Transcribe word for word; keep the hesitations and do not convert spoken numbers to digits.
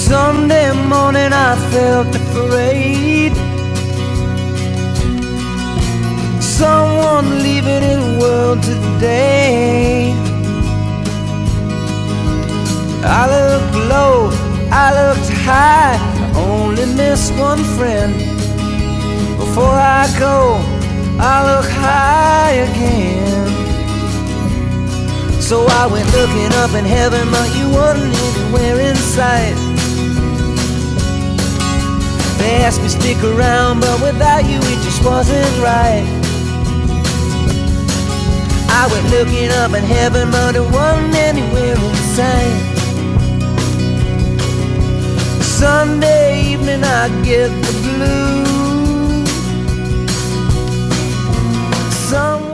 Sunday morning I felt afraid, someone leaving in the world today. I looked low, I looked high, I only missed one friend. Before I go, I look high again. So I went looking up in heaven, but you weren't anywhere in sight. They asked me to stick around, but without you it just wasn't right. I went looking up in heaven, but it wasn't anywhere in sight. Sunday evening I get the blues. Some